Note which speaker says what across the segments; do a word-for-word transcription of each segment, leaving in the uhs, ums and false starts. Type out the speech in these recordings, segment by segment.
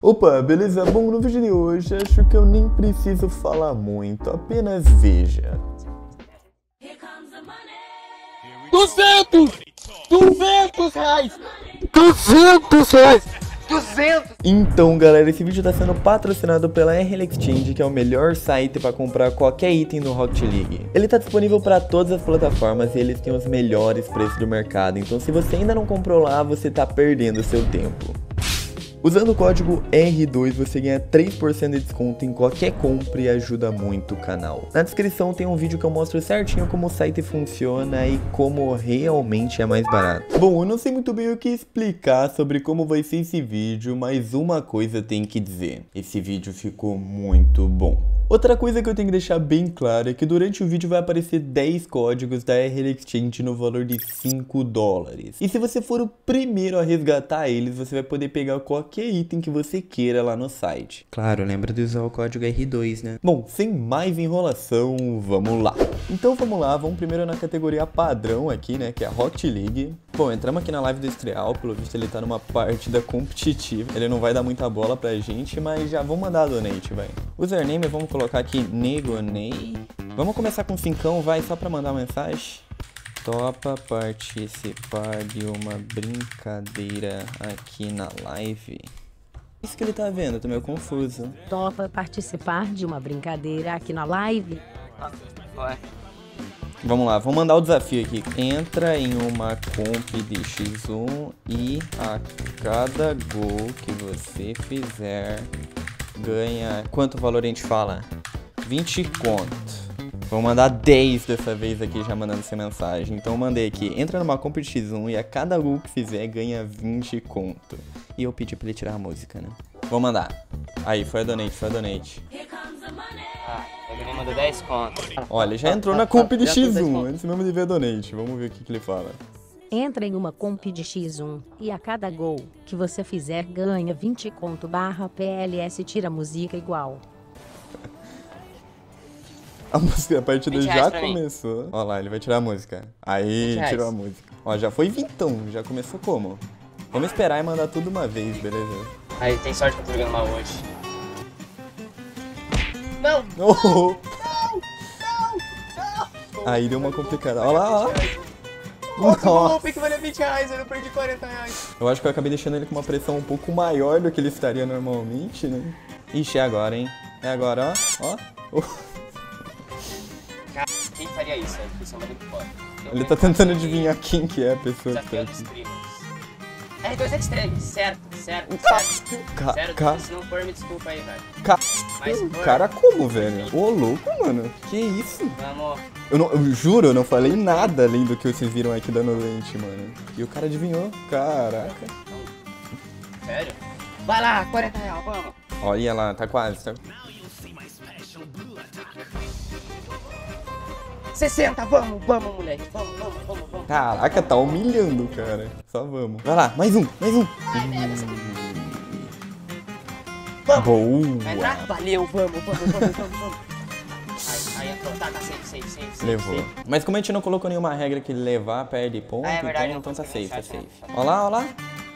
Speaker 1: Opa, beleza? Bom, no vídeo de hoje acho que eu nem preciso falar muito, apenas veja.
Speaker 2: duzentos! duzentos reais! duzentos reais! duzentos!
Speaker 1: Então galera, esse vídeo tá sendo patrocinado pela R L Exchange, que é o melhor site para comprar qualquer item no Rocket League. Ele tá disponível para todas as plataformas e eles têm os melhores preços do mercado, então se você ainda não comprou lá, você tá perdendo seu tempo. Usando o código R dois você ganha três por cento de desconto em qualquer compra e ajuda muito o canal. Na descrição tem um vídeo que eu mostro certinho como o site funciona e como realmente é mais barato. Bom, eu não sei muito bem o que explicar sobre como vai ser esse vídeo, mas uma coisa tem que dizer: esse vídeo ficou muito bom. Outra coisa que eu tenho que deixar bem claro é que durante o vídeo vai aparecer dez códigos da R L Exchange no valor de cinco dólares. E se você for o primeiro a resgatar eles, você vai poder pegar qualquer item que você queira lá no site. Claro, lembra de usar o código R dois, né? Bom, sem mais enrolação, vamos lá. Então vamos lá, vamos primeiro na categoria padrão aqui, né, que é a Rocket League. Bom, entramos aqui na live do Estrial, pelo visto ele tá numa partida competitiva. Ele não vai dar muita bola pra gente, mas já vamos mandar a donate, vai. Username, vamos colocar aqui Negonei. Vamos começar com cincão, vai, só pra mandar uma mensagem. Topa participar de uma brincadeira aqui na live? Isso que ele tá vendo, tô meio confuso.
Speaker 3: Topa participar de uma brincadeira aqui na live?
Speaker 2: Ué.
Speaker 1: Vamos lá, vamos mandar o desafio aqui. Entra em uma comp de X um e a cada gol que você fizer ganha... Quanto valor a gente fala? vinte conto. Vou mandar dez dessa vez aqui já mandando essa mensagem. Então eu mandei aqui, entra numa comp de X um e a cada gol que fizer ganha vinte conto. E eu pedi pra ele tirar a música, né? Vou mandar. Aí, foi a donate, foi a donate.
Speaker 2: Ah, ele me mandou dez contos.
Speaker 1: Olha, já entrou na comp de X um, antes mesmo de ver a donate. Vamos ver o que, que ele fala.
Speaker 3: Entra em uma comp de X um e a cada gol que você fizer ganha vinte conto barra P L S tira música igual.
Speaker 1: A música, a partida já
Speaker 2: pra mim.
Speaker 1: começou. Olha lá, ele vai tirar a música. Aí,
Speaker 2: reais.
Speaker 1: tirou a música. Ó, já foi vintão, já começou como? Vamos esperar e mandar tudo uma vez, beleza?
Speaker 2: Aí, tem sorte que eu tô jogando mal hoje. Não!
Speaker 1: Oh. Aí deu uma complicada. Olha lá, olha lá.
Speaker 2: Outro
Speaker 1: Nossa.
Speaker 2: golpe que valeu vinte reais, eu perdi quarenta reais.
Speaker 1: Eu acho que eu acabei deixando ele com uma pressão um pouco maior do que ele estaria normalmente, né? Ixi, é agora, hein? É agora, ó. Ó.
Speaker 2: Cara, quem faria isso? É a pessoa muito fora.
Speaker 1: Ele tá tentando adivinhar quem que é a pessoa que tá
Speaker 2: Desafiando os
Speaker 1: aqui.
Speaker 2: primos. R dois Extreme, certo, certo,
Speaker 1: Ca-
Speaker 2: certo.
Speaker 1: ca-
Speaker 2: Sério,
Speaker 1: ca-
Speaker 2: se não for, me desculpa aí, velho.
Speaker 1: Ca...
Speaker 2: Mas se for,
Speaker 1: Cara, como, velho? Ô, louco, mano. Que isso?
Speaker 2: vamos.
Speaker 1: Eu, não, eu juro, eu não falei nada além do que vocês viram aqui dando lente, mano. E o cara adivinhou. Caraca.
Speaker 2: Sério? Vai lá, quarenta reais, vamos.
Speaker 1: Olha lá, tá quase. Tá...
Speaker 2: sessenta, vamos, vamos, moleque. Vamos, vamos, vamos, vamos.
Speaker 1: Caraca, tá humilhando, cara. Só vamos. Vai lá, mais um, mais um.
Speaker 2: Vamos. Vai entrar?
Speaker 1: Boa.
Speaker 2: Valeu, vamos, vamos, vamos, vamos, vamos. Aí, aí, tá, tá, safe, safe, safe, safe.
Speaker 1: Levou.
Speaker 2: safe.
Speaker 1: Mas como a gente não colocou nenhuma regra que levar, perde ponto,
Speaker 2: Ah, é verdade,
Speaker 1: então,
Speaker 2: não
Speaker 1: então tá
Speaker 2: consegui
Speaker 1: safe, tá
Speaker 2: achar,
Speaker 1: safe.
Speaker 2: né?
Speaker 1: Ó lá, ó lá.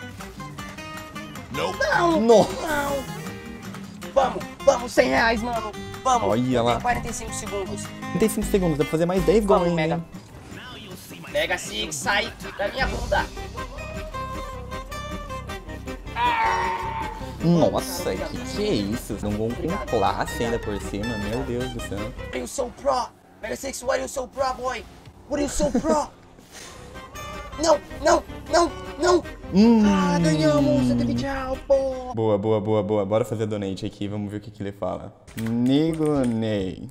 Speaker 2: Não,
Speaker 1: Nossa.
Speaker 2: não. Vamos, vamos, cem reais, mano. Vamos.
Speaker 1: Olha
Speaker 2: Eu
Speaker 1: lá.
Speaker 2: tenho quarenta e cinco segundos.
Speaker 1: trinta e cinco segundos, dá pra fazer mais dez gols
Speaker 2: Vamos,
Speaker 1: ainda,
Speaker 2: Mega.
Speaker 1: hein?
Speaker 2: Mega Six, sai da minha bunda.
Speaker 1: Nossa, que que é isso? Um gol com classe ainda por cima, meu Deus do céu.
Speaker 2: What are you so pro? Mega Six, what are you so pro, boy? What are you so pro? Não, não, não, não.
Speaker 1: Hum.
Speaker 2: Ah, ganhamos, cento e vinte reais, pô.
Speaker 1: Boa, boa, boa, boa. Bora fazer donate aqui, vamos ver o que, que ele fala. Negonei.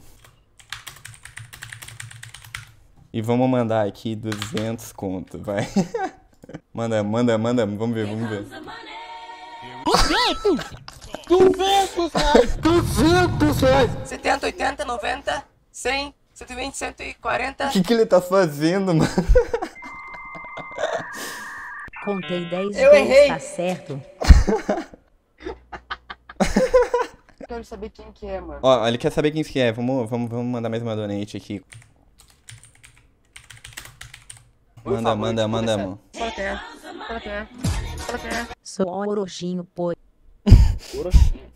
Speaker 1: E vamos mandar aqui duzentos conto, vai. Manda, manda, manda, vamos ver, vamos ver.
Speaker 2: duzentos! duzentos reais! duzentos reais! setenta, oitenta, noventa, cem, cento e vinte, cento e quarenta.
Speaker 1: O que, que ele tá fazendo, mano?
Speaker 3: Contei dez
Speaker 2: Eu
Speaker 3: gols,
Speaker 2: errei.
Speaker 3: tá certo?
Speaker 2: Quero saber quem que é, mano.
Speaker 1: Ó, ele quer saber quem que é. Vamos, vamos, vamos mandar mais uma donate aqui.
Speaker 2: Por
Speaker 1: Manda,
Speaker 2: favor,
Speaker 1: manda, manda,
Speaker 2: começa.
Speaker 1: mano.
Speaker 2: Fala quem é. Fala quem é. Fala quem é.
Speaker 3: Sou Orochinho, pô.
Speaker 4: Orochinha.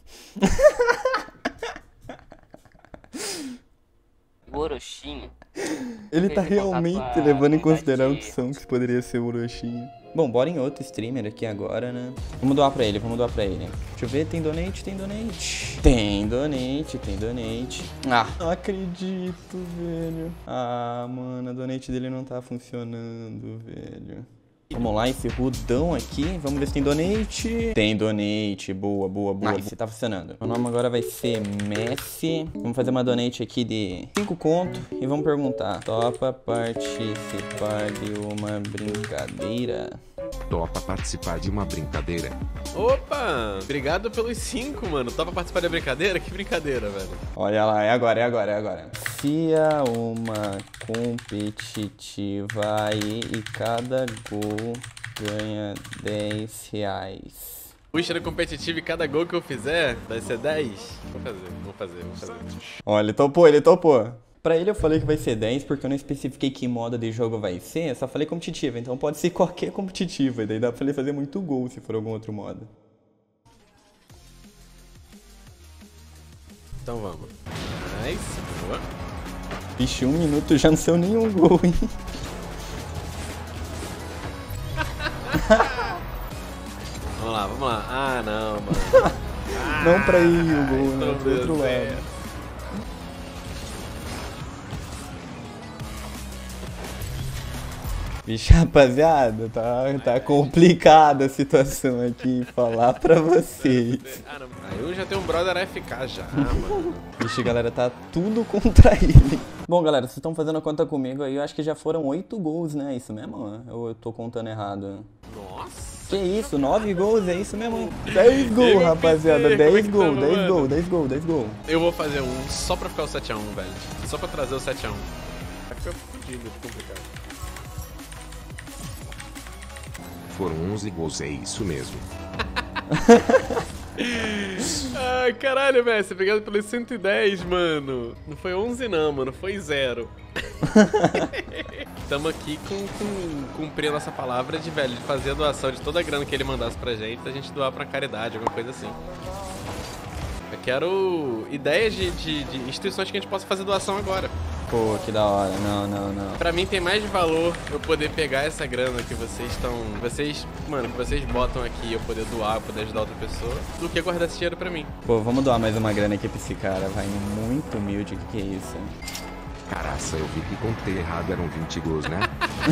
Speaker 4: Orochinha.
Speaker 1: Ele tá realmente levando em consideração que isso poderia ser o Orochinha. Bom, bora em outro streamer aqui agora, né? Vamos doar pra ele, vamos doar pra ele. Deixa eu ver, tem donate, tem donate. Tem donate, tem donate. Ah, não acredito, velho. Ah, mano, a donate dele não tá funcionando, velho. Vamos lá, esse rudão aqui. Vamos ver se tem donate. Tem donate. Boa, boa, boa. Nice, tá funcionando. O nome agora vai ser Messi. Vamos fazer uma donate aqui de cinco conto. E vamos perguntar. Topa participar de uma brincadeira?
Speaker 5: Topa participar de uma brincadeira?
Speaker 6: Opa! Obrigado pelos cinco, mano. Topa participar da brincadeira? Que brincadeira, velho.
Speaker 1: Olha lá, é agora, é agora, é agora. Fia uma competitiva aí e cada gol ganha dez reais.
Speaker 6: Puxa no competitivo e cada gol que eu fizer vai ser dez? Vou fazer, vou fazer, vou fazer.
Speaker 1: Olha, ele topou, ele topou. Pra ele eu falei que vai ser dez porque eu não especifiquei que modo de jogo vai ser, eu só falei competitiva, então pode ser qualquer competitiva, e daí dá pra ele fazer muito gol se for algum outro modo.
Speaker 6: Então vamos. Nice, boa.
Speaker 1: Vixe, um minuto já não saiu nenhum gol, hein?
Speaker 6: Vamos lá, vamos lá. Ah, não, mano. Ah,
Speaker 1: não pra ir o gol,
Speaker 6: então
Speaker 1: né? Pro outro
Speaker 6: certo.
Speaker 1: lado. Vixe, rapaziada, tá, tá complicada a situação aqui, falar pra vocês.
Speaker 6: Ah, não. Aí eu já tenho um brother A F K já, mano.
Speaker 1: Vixe, galera, tá tudo contra ele. Bom, galera, vocês estão fazendo a conta comigo aí, eu acho que já foram oito gols, né? Isso mesmo? Ou eu tô contando errado?
Speaker 6: Nossa.
Speaker 1: Que isso, nove gols, é isso mesmo? dez gols, rapaziada, dez gols, dez gols, dez gols, dez gols.
Speaker 6: Eu vou fazer um só pra ficar o sete a um, velho. Só pra trazer o sete a um. Vai ficar fudido, complicado.
Speaker 5: Foram onze gols, é isso mesmo.
Speaker 6: Ai, caralho, Messi, obrigado pelos cento e dez, mano. Não foi onze não, mano, foi zero. Tamo aqui com, com cumprir a nossa palavra de, velho, de fazer a doação de toda a grana que ele mandasse pra gente, a gente doar pra caridade, alguma coisa assim. Eu quero ideias de, de, de instituições que a gente possa fazer doação agora.
Speaker 1: Pô, que da hora, não, não, não.
Speaker 6: Pra mim tem mais valor eu poder pegar essa grana que vocês estão... Vocês, mano, que vocês botam aqui, eu poder doar, eu poder ajudar outra pessoa, do que guardar esse dinheiro pra mim.
Speaker 1: Pô, vamos doar mais uma grana aqui pra esse cara, vai, muito humilde, o que que é isso?
Speaker 5: Caraca, eu vi que contei errado, eram vinte gols, né?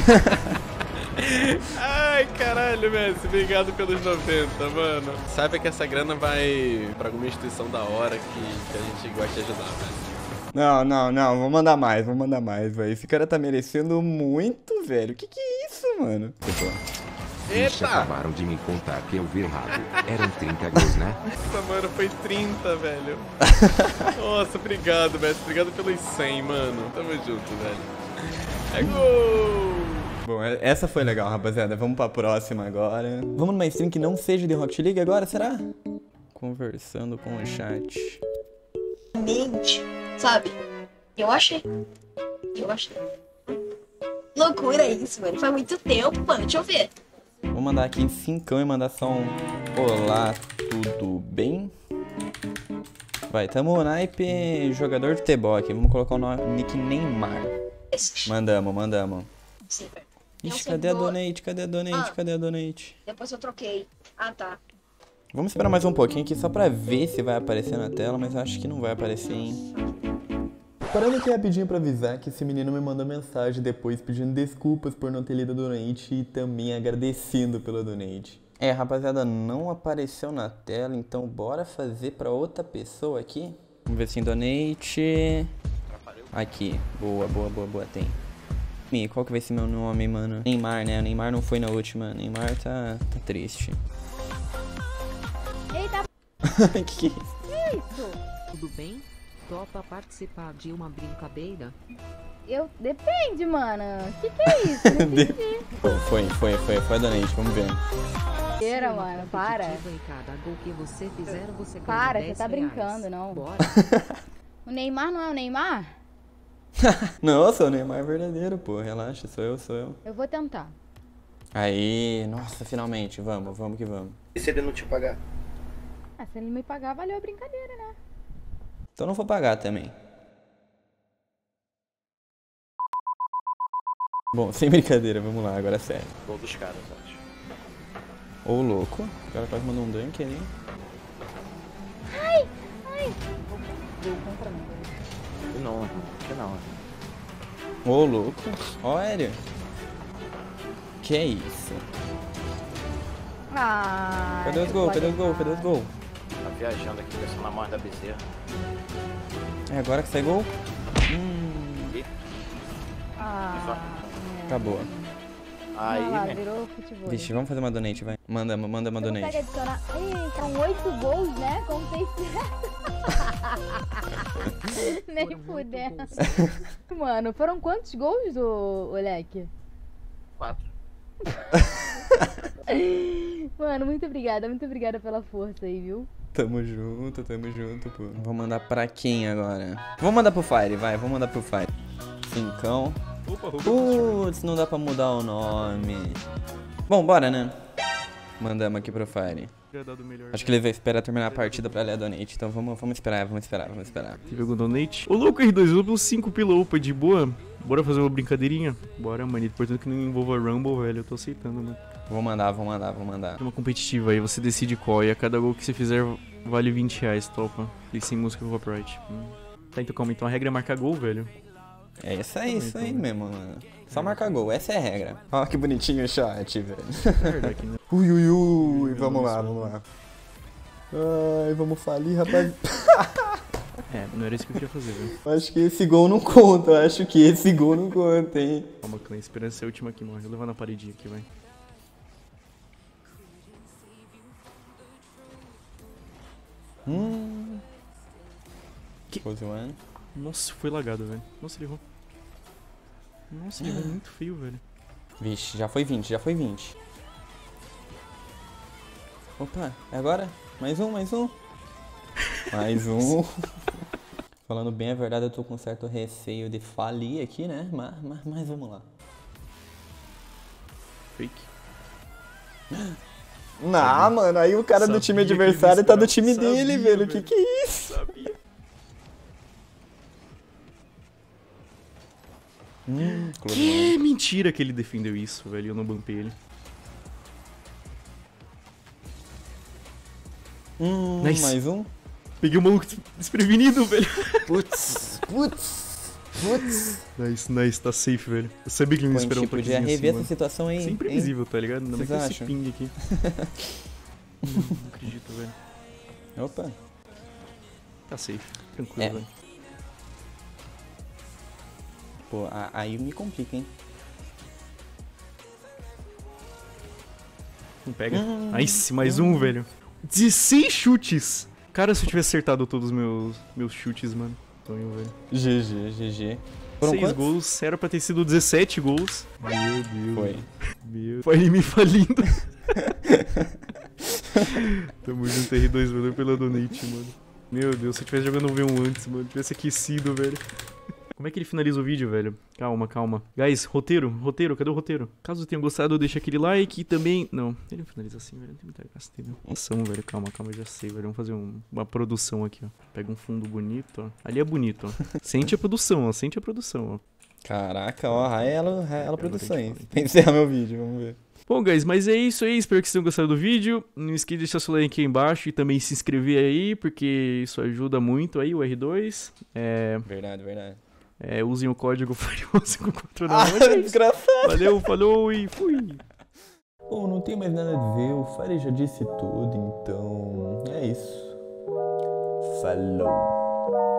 Speaker 6: Ai, caralho, Messi, obrigado pelos noventa, mano. Saiba que essa grana vai pra alguma instituição da hora que, que a gente gosta de ajudar, velho.
Speaker 1: Não, não, não, vou mandar mais, vou mandar mais, velho. Esse cara tá merecendo muito, velho. Que que é isso, mano?
Speaker 5: Vixe, acabaram de me contar que eu vi errado. Eram trinta gols, né?
Speaker 6: Nossa, mano, foi trinta, velho. Nossa, obrigado, Messi. Obrigado pelos cem, mano. Tamo junto, velho. É gol!
Speaker 1: Bom, essa foi legal, rapaziada. Vamos pra próxima agora. Vamos numa stream que não seja de Rocket League agora, será? Conversando com o chat.
Speaker 7: Mente, sabe? Eu achei. Eu achei. Loucura isso, mano. Faz muito tempo, mano. Deixa eu ver.
Speaker 1: Vou mandar aqui em cincão e mandar só um olá, tudo bem? Vai, tamo no naipe jogador de futebol aqui. Vamos colocar o nome, nick Neymar. Mandamos, mandamos.
Speaker 7: Sim, velho.
Speaker 1: Ixi, cadê a donate? Cadê a donate?
Speaker 7: Ah,
Speaker 1: Cadê a donate?
Speaker 7: Depois eu troquei. Ah, tá.
Speaker 1: Vamos esperar mais um pouquinho aqui só pra ver se vai aparecer na tela, mas acho que não vai aparecer, hein? Parando aqui rapidinho pra avisar que esse menino me mandou mensagem depois pedindo desculpas por não ter lido a donate e também agradecendo pela donate. É, rapaziada, não apareceu na tela, então bora fazer pra outra pessoa aqui. Vamos ver se tem donate. Aqui, boa, boa, boa, boa, tem. E qual que vai ser meu nome, mano? Neymar, né? O Neymar não foi na última. Neymar tá, tá triste.
Speaker 8: Eita!
Speaker 1: Que que é isso?
Speaker 8: Que isso?
Speaker 9: Tudo bem? Topa participar de uma brincadeira?
Speaker 8: Eu... Depende, mano. Que que é isso? Não entendi.
Speaker 1: Foi, foi, foi, foi a donate, vamos ver.
Speaker 8: Era, mano, para.
Speaker 9: E cada gol que você fizer, você ganha
Speaker 8: Para,
Speaker 9: dez
Speaker 8: você tá
Speaker 9: reais.
Speaker 8: brincando, não.
Speaker 9: Bora.
Speaker 8: O Neymar não é o Neymar?
Speaker 1: Nossa, o Neymar é verdadeiro, pô. Relaxa, sou eu, sou eu.
Speaker 8: Eu vou tentar.
Speaker 1: Aí, nossa, finalmente, vamos, vamos que vamos.
Speaker 2: E se ele não te pagar?
Speaker 8: Ah, se ele me pagar, valeu a brincadeira, né?
Speaker 1: Então não vou pagar também. Bom, sem brincadeira, vamos lá, agora é sério.
Speaker 4: Gol dos caras, acho.
Speaker 1: Ô, louco. O cara quase mandou um dunk ali.
Speaker 8: Ai, ai. Gol contra mim.
Speaker 4: Que não, que não.
Speaker 1: Ô, louco. Olha. Que é isso?
Speaker 8: Ah.
Speaker 1: Cadê os gols? Cadê os gols? Cadê os gols?
Speaker 4: Tá viajando aqui, pensando na morte da bezerra.
Speaker 1: É agora que sai gol? Hum.
Speaker 4: E?
Speaker 8: Ah.
Speaker 1: Acabou.
Speaker 4: Aí,
Speaker 8: Olha lá,
Speaker 4: né?
Speaker 8: virou futebol.
Speaker 1: Vixe, vamos fazer uma donate, vai. Manda, manda uma
Speaker 8: Você
Speaker 1: donate.
Speaker 8: consegue adicionar. Ih, são oito gols, né? Como vocês nem fudendo. Mano, foram quantos gols, ô, Olek?
Speaker 4: Quatro.
Speaker 8: Mano, muito obrigada, muito obrigada pela força aí, viu?
Speaker 1: Tamo junto, tamo junto, pô. Vou mandar pra quem agora? Vou mandar pro Fire, vai, vou mandar pro Fire. Cincão. Putz, não dá pra mudar o nome. Bom, bora, né? Mandamos aqui pro Fire. Acho que ele vai esperar terminar a partida pra ler a donate. Então vamos, vamos esperar, vamos esperar, vamos esperar.
Speaker 10: Teve algum donate? Ô louco, R dois, eu dou cinco pila, opa, de boa. Bora fazer uma brincadeirinha? Bora, manito. Portanto que não envolva Rumble, velho. Eu tô aceitando, mano.
Speaker 1: Vou mandar, vou mandar, vou mandar.
Speaker 10: Tem uma competitiva aí, você decide qual. E a cada gol que você fizer vale vinte reais, topa. E sem música do copyright. Hum. Tá, então calma. Então a regra é marcar gol, velho.
Speaker 1: É isso aí, isso aí mesmo, mano. Só marcar gol, essa é a regra. Ó, que bonitinho o chat, velho.
Speaker 10: É verdade, né?
Speaker 1: Ui, ui, ui. Vamos lá, vamos lá. Ai, vamos falir, rapaz.
Speaker 10: É, não era isso que eu queria fazer, velho.
Speaker 1: Acho que esse gol não conta, eu acho que esse gol não conta, hein.
Speaker 10: Calma, clã, esperança é a última que morre. Vou levar na paredinha aqui, vai.
Speaker 1: Hum.
Speaker 10: Que?
Speaker 1: Pose one.
Speaker 10: Nossa, foi lagado, velho. Nossa, ele errou. Nossa, ele errou muito feio, velho.
Speaker 1: Vixe, já foi vinte, já foi vinte. Opa, é agora? Mais um, mais um. Mais um. Falando bem a verdade, eu tô com certo receio de falir aqui, né? Mas, mas, mas vamos lá.
Speaker 10: Fake.
Speaker 1: Não, mano, aí o cara
Speaker 10: Sabia
Speaker 1: do time
Speaker 10: que
Speaker 1: adversário
Speaker 10: ele
Speaker 1: tá do
Speaker 10: esperava.
Speaker 1: time dele,
Speaker 10: Sabia,
Speaker 1: velho.
Speaker 10: velho.
Speaker 1: Que que é isso?
Speaker 10: Sabia.
Speaker 1: Hum,
Speaker 10: Que mentira que ele defendeu isso, velho. Eu não bumpei ele.
Speaker 1: Hum,
Speaker 10: Nice.
Speaker 1: mais um.
Speaker 10: Peguei o maluco desprevenido, velho.
Speaker 1: Putz, putz, putz.
Speaker 10: Nice, nice, tá safe, velho. Eu sabia que ele não
Speaker 1: Pô, a
Speaker 10: esperava
Speaker 1: gente
Speaker 10: um
Speaker 1: podia
Speaker 10: toquezinho
Speaker 1: rever
Speaker 10: assim,
Speaker 1: essa situação aí.
Speaker 10: mano. Isso é
Speaker 1: hein?
Speaker 10: imprevisível, tá ligado? Ainda mais
Speaker 1: Vocês
Speaker 10: com esse
Speaker 1: acham?
Speaker 10: ping aqui. Não, não acredito, velho.
Speaker 1: Opa.
Speaker 10: Tá safe, tranquilo,
Speaker 1: É.
Speaker 10: velho.
Speaker 1: Pô, a- aí me complica, hein?
Speaker 10: Não pega.
Speaker 1: Hum,
Speaker 10: Nice, mais um, velho. dezesseis chutes. Cara, se eu tivesse acertado todos os meus, meus chutes, mano. Sonho, velho.
Speaker 1: G G, G G. Foram
Speaker 10: seis
Speaker 1: quantos?
Speaker 10: gols, era pra ter sido dezessete gols. Meu Deus.
Speaker 1: Foi.
Speaker 10: Meu. Foi me falindo. Tamo junto, R dois, valeu pela donate, mano. Meu Deus, se eu tivesse jogando o V um antes, mano, tivesse aquecido, velho. Como é que ele finaliza o vídeo, velho? Calma, calma. Guys, roteiro, roteiro, cadê o roteiro? Caso tenham gostado, deixa aquele like e também... Não, ele não finaliza assim, velho, não tem muita graça, entendeu? Ação, velho, calma, calma, eu já sei, velho. Vamos fazer um- uma produção aqui, ó. Pega um fundo bonito, ó. Ali é bonito, ó. Sente a produção, ó, sente a produção, ó.
Speaker 1: Caraca, ó, Raelo, Raelo Produções. Pra encerrar meu vídeo, vamos ver.
Speaker 10: Bom, guys, mas é isso aí. Espero que vocês tenham gostado do vídeo. Não esqueça de deixar seu like aqui embaixo e também se inscrever aí, porque isso ajuda muito aí, o R dois. É...
Speaker 1: Verdade, verdade.
Speaker 10: É, usem o código Fire cinco quatro
Speaker 1: Ah,
Speaker 10: nove.
Speaker 1: desgraçado.
Speaker 10: Valeu, falou e fui.
Speaker 1: Bom, não tem mais nada a dizer, o Fire já disse tudo, então é isso. Falou.